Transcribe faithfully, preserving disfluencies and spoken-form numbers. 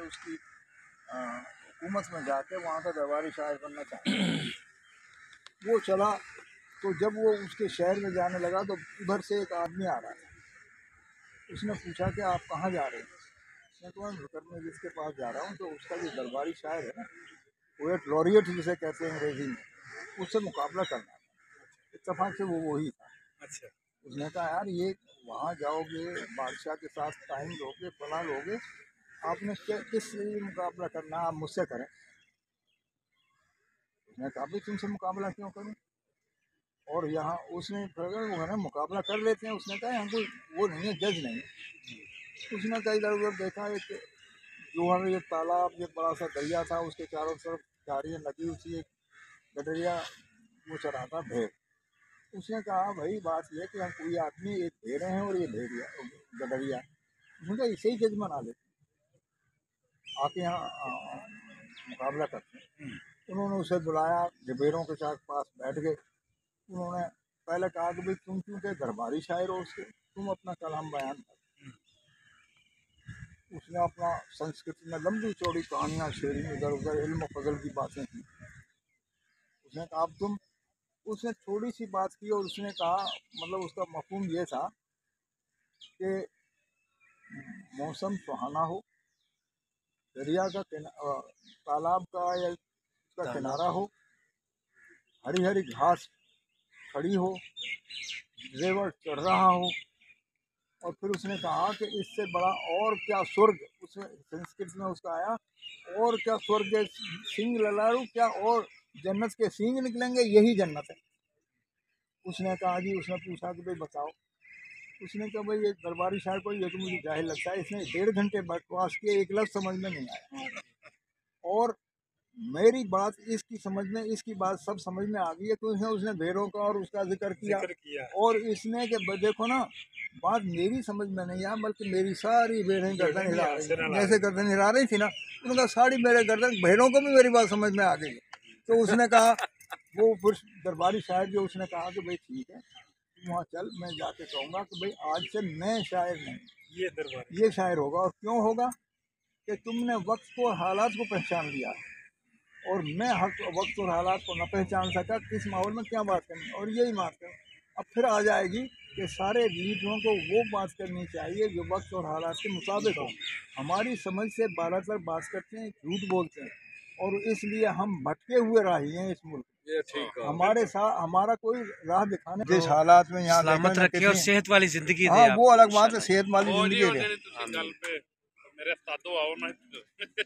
उसकी हुकूमत में जाके वहाँ का दरबारी शायर बनना चाहता। वो चला तो जब वो उसके शहर में जाने लगा तो उधर से एक आदमी आ रहा था। उसने पूछा कि आप कहाँ जा रहे हैं? मैं तो मैं जिसके पास जा रहा हूँ तो उसका जो दरबारी शायर है ना, वो एक लॉरियट जिसे कहते हैं अंग्रेजी में, उससे मुकाबला करना था। इत्तेफाक से वो वही था। अच्छा। उसने कहा यार ये वहाँ जाओगे, बादशाह के साथ टाइम लोगे, फला लोगे, आपने किस मुकाबला करना, आप मुझसे करें। उसने कहा भी तुमसे मुकाबला क्यों करूं? और यहाँ उसने वो ना मुकाबला कर लेते हैं। उसने कहा हम कोई वो नहीं है, जज नहीं है। उसने कहा इधर उधर देखा, एक जो है ये तालाब, ये बड़ा सा दरिया था, उसके चारों तरफ झाड़ियाँ लगी हुई थी, एक गडरिया वो चराता भेड़। उसने कहा भाई बात यह कि हम कोई आदमी एक भेड़े हैं और ये भेड़िया गडरिया, उसने कहा इसे ही जज बना लेते, आके यहाँ मुकाबला करते हैं। उन्होंने उसे बुलाया, भेड़ों के साथ पास बैठ गए। उन्होंने पहले कहा कि भाई तुम क्योंकि दरबारी शायर हो, उसके तुम अपना कलाम बयान कर। उसने अपना संस्कृत में लंबी चौड़ी कहानियाँ छेड़ी, इधर उधर इल्म फजल की बातें की। उसने कहा अब तुम, उसने थोड़ी सी बात की और उसने कहा मतलब उसका मफहूम ये था कि मौसम सुहाना हो, दरिया का तालाब का या उसका किनारा हो, हरी हरी घास खड़ी हो, जेवर चढ़ रहा हो, और फिर उसने कहा कि इससे बड़ा और क्या स्वर्ग, उसमें संस्कृत में उसका आया, और क्या स्वर्ग सिंह ललारू, क्या और जन्नत के सिंह निकलेंगे, यही जन्नत है। उसने कहा जी, उसने पूछा कि भाई बताओ। उसने कहा भाई ये दरबारी शायर को ये तो मुझे जाहिल लगता है, इसने डेढ़ घंटे बकवास किए, एक लफ्ज़ समझ में नहीं आया, और मेरी बात इसकी समझ में, इसकी बात सब समझ में आ गई है। तो उसने उसने भेड़ों का और उसका जिक्र किया, जिक्र किया। और इसने के देखो ना, बात मेरी समझ में नहीं आया, बल्कि मेरी सारी भेड़ें गर्दन हिला रही, जैसे गर्दन हिला रही थी ना, उनका सारी मेरे गर्दन, भेड़ों को भी मेरी बात समझ में आ गई। तो उसने कहा, वो फिर दरबारी शायर जो, उसने कहा कि भाई ठीक है वहाँ चल, मैं जाके कहूँगा कि भाई आज से मैं शायर नहीं, ये दरबारी ये शायर होगा। और क्यों होगा कि तुमने वक्त को, हालात को पहचान लिया, और मैं हक वक्त और हालात को न पहचान सका, किस माहौल में क्या बात करनी, और यही बात कर। अब फिर आ जाएगी कि सारे लीडरों को वो बात करनी चाहिए जो वक्त और हालात के मुताबिक हो। हमारी समझ से बालातर बात करते हैं, झूठ बोलते हैं, और इसलिए हम भटके हुए राही हैं इस मुल्क। ये ठीक है, हमारे साथ हमारा कोई राह दिखाने, जिस हालात में यहाँ सलामत रखे और सेहत वाली जिंदगी दे। हाँ वो अलग बात है, सेहत वाली जिंदगी दे।